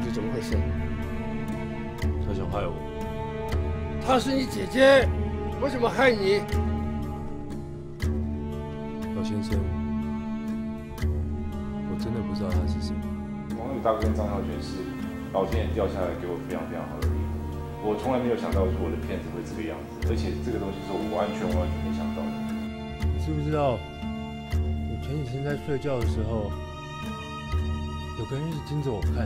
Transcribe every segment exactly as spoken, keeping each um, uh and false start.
底怎么回事？ 他想害我。 她是你姐姐，为什么害你？ 老先生，我真的不知道他是谁。 王宇大哥跟张孝全是老天爷掉下来给我非常非常好的礼物，我从来没有想到说我的片子会这个样子，而且这个东西是我完全完全没想到的。 你知不知道，我前几天在睡觉的时候，有个人一直盯着我看。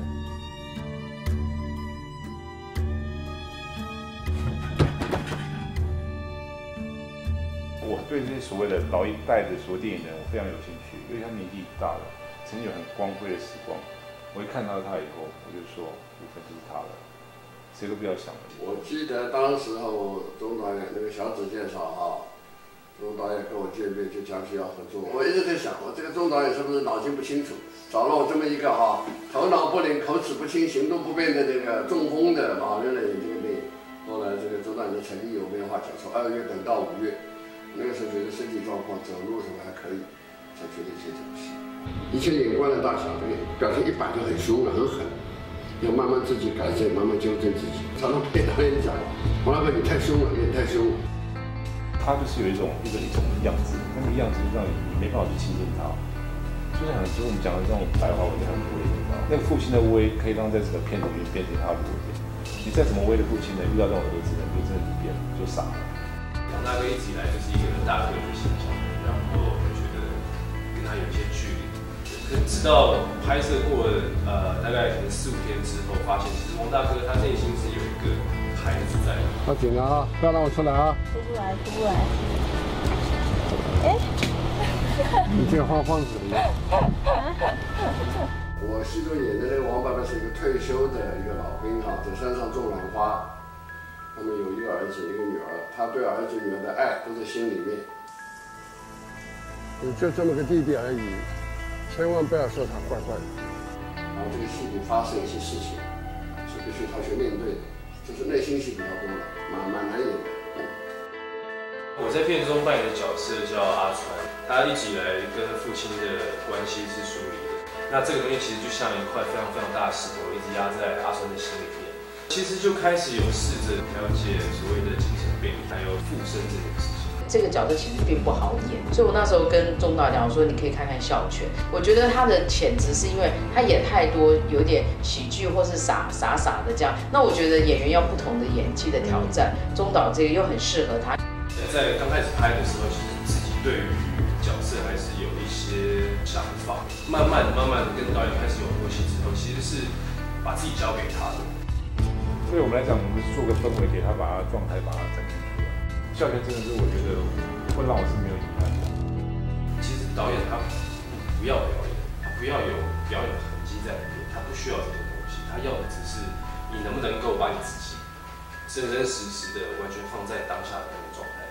我对这些所谓的老一代的所有电影人，我非常有兴趣，因为他年纪大了，曾经有很光辉的时光。我一看到他以后，我就说，部分就是他了，谁都不要想了。 我记得当时候钟导演那个小纸介绍哈，钟导演跟我见面就讲起要合作，我一直在想，我这个钟导演是不是脑筋不清楚，找了我这么一个哈，头脑不灵、口齿不清、行动不便的这个中风的老人来演这个电影。后来这个钟导演的成绩我没有话讲，从二月等到五月。那个时候觉得身体状况、走路什么还可以，才决定接这个戏。以前眼光的大小，这个表现一摆就很凶了、很狠，要慢慢自己改正，慢慢纠正自己。常常被导演讲，王老板你太凶了，你也太凶了。 他就是有一种一个一种样子，那个样子让你你没办法去亲近他。就像很多我们讲的这种白话文很威，那个父亲的威可以让在整个片子里面变成他的威。你再怎么威的父亲呢，遇到这种儿子呢，就真的变了，就傻了。 王大哥一直以来就是一个很大个的形象，然后我觉得跟他有一些距离。可是直到拍摄过了呃大概可能四五天之后，发现其实王大哥他内心是有一个孩子在的。 要紧了啊！不要让我出来啊！ 出不来，出不来。哎， 你这个晃晃子的。 我戏中演的那个王爸爸是一个退休的一个老兵哈，在山上种兰花。他们有一个儿子，一个女儿，他对儿子女儿的爱都在心里面。 你就这么个弟弟而已，千万不要说他坏坏的。 然后这个戏里发生一些事情，是必须他去面对的，就是内心戏比较多了，蛮蛮难演的。 我在片中扮演的角色叫阿川，他一直以来跟父亲的关系是疏离的。那这个东西其实就像一块非常非常大的石头，一直压在阿川的心里面。其实就开始有试着了解所谓的精神病还有附身这件事情。 这个角色其实并不好演，所以我那时候跟钟导讲，我说你可以看看孝全。我觉得他的潜质是因为他演太多有点喜剧或是傻傻傻的这样。那我觉得演员要不同的演技的挑战，钟导这个又很适合他。 在刚开始拍的时候，其实自己对于角色还是有一些想法。慢慢的、慢慢的跟导演开始有默契之后，其实是把自己交给他的。 对我们来讲，我们是做个氛围给他，把他状态把他展现出来。孝全真的是我觉得会让我是没有遗憾的。 其实导演他不要表演，他不要有表演的痕迹在里面，他不需要这些东西，他要的只是你能不能够把你自己真真实实的完全放在当下的那个状态。